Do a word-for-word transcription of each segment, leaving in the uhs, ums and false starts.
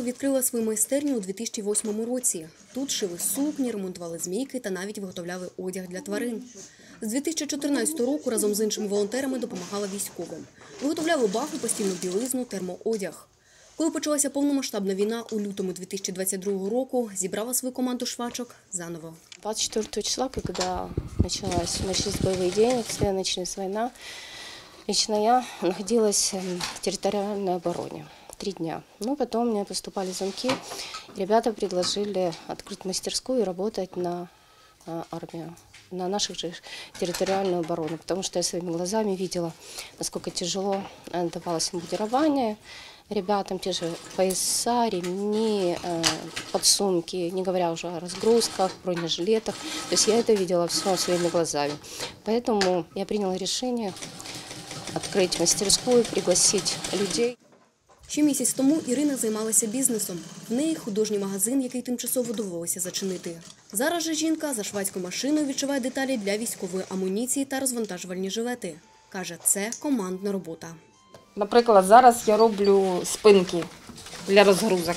відкрила свою майстерню у дві тисячі восьмому році. Тут шили сукні, ремонтували змійки та навіть виготовляли одяг для тварин. З дві тисячі чотирнадцятого року разом з іншими волонтерами допомагала військовим. Виготовляли бафи, постільну білизну, термоодяг. Коли почалася повномасштабна війна у лютому дві тисячі двадцять другого року, зібрала свою команду швачок заново. двадцать четвёртого числа, когда началась, начались боевые действия, началась война, лично я находилась в территориальной обороне три дня. Но потом мне поступали звонки, ребята предложили открыть мастерскую и работать на армию, на нашу же территориальную оборону, потому что я своими глазами видела, насколько тяжело давалось бомбардирование ребятам, те же пояса, ремни, подсумки, не говоря уже о разгрузках, бронежилетах. То есть я это видела все своими глазами. Поэтому я приняла решение открыть мастерскую, пригласить людей. Ще місяць тому Ірина займалася бізнесом. В неї художній магазин, який тимчасово довелося зачинити. Зараз же жінка за швадською машиною відшиває деталі для військової амуніції та розвантажувальні жилети. Каже, це командна робота. Наприклад, зараз я роблю спинки для розгрузок.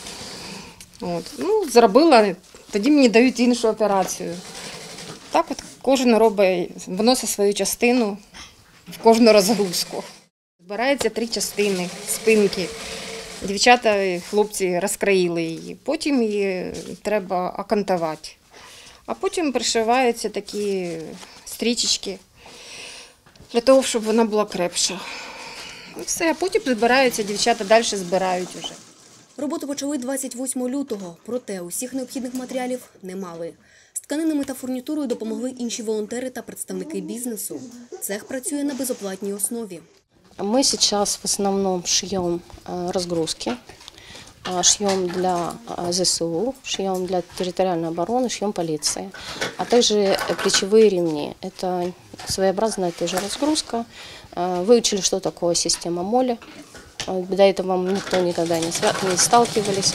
От. Ну, зробила, тоді мені дають іншу операцію. Так от кожен робить, вносить свою частину в кожну розгрузку. Збирається три частини спинки. Дівчата і хлопці розкроїли її. Потім її треба окантувати. А потім пришиваються такі стрічечки для того, щоб вона була крепша. І все, а потім збираються, дівчата далі збирають уже. Роботу почали двадцять восьмого лютого, проте усіх необхідних матеріалів не мали. З тканинами та фурнітурою допомогли інші волонтери та представники бізнесу. Цех працює на безоплатній основі. Мы сейчас в основном шьем разгрузки, шьем для ЗСУ, шьем для территориальной обороны, шьем полиции, а также плечевые ремни. Это своеобразная тоже разгрузка. Выучили, что такое система моли. До этого никто никогда не сталкивались.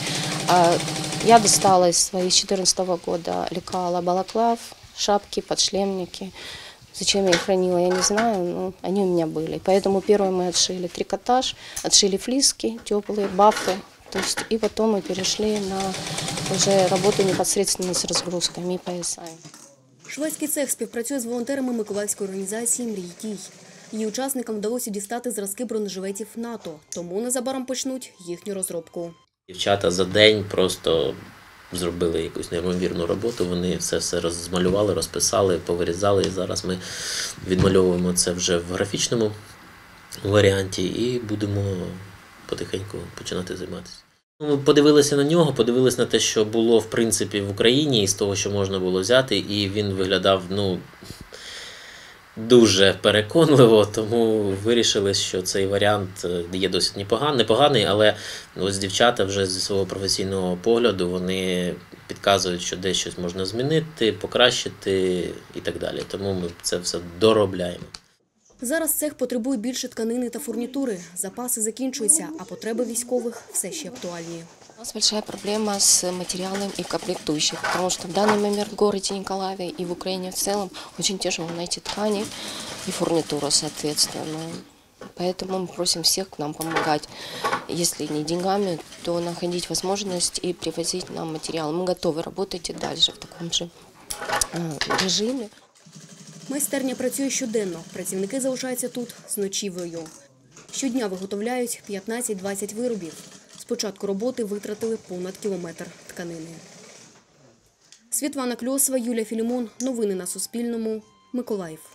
Я достала из своих две тысячи четырнадцатого года лекала балаклав, шапки, подшлемники. Зачем я их хранила, я не знаю, но они у меня были. Поэтому первое мы отшили трикотаж, отшили флиски, теплые, бафы. То есть, и потом мы перешли на уже работу непосредственно с разгрузками и поясами. Шведський цех співпрацює з волонтерами миколаївської організації «Мрій дій». Її учасникам вдалося дістати зразки бронежилетів НАТО, тому незабаром почнуть їхню розробку. Дівчата за день просто зробили якусь неймовірну роботу, вони все все розмалювали, розписали, повирізали, і зараз ми відмальовуємо це вже в графічному варіанті і будемо потихеньку починати займатися. Ми подивилися на нього, подивилися на те, що було в принципі в Україні, і з того, що можна було взяти, і він виглядав, ну, дуже переконливо, тому вирішили, що цей варіант є досить непоганий, непоганий, але ось дівчата вже зі свого професійного погляду, вони підказують, що десь щось можна змінити, покращити і так далі. Тому ми це все доробляємо. Зараз цех потребує більше тканини та фурнітури. Запаси закінчуються, а потреби військових все ще актуальні. У нас большая проблема с материалом и комплектующих, потому что в данный момент в городе Николаеве и в Украине в целом очень тяжело найти ткани и фурнитуру, соответственно. Поэтому мы просим всех к нам помогать. Если не деньгами, то находить возможность и привозить нам материал. Мы готовы работать и дальше в таком же режиме. Майстерня працює щоденно. Працівники залишаються тут з ночівлею. Щодня виготовляють п'ятнадцять-двадцять виробів. З початку роботи витратили понад кілометр тканини. Світлана Кльосова, Юлія Філімон. Новини на Суспільному. Миколаїв.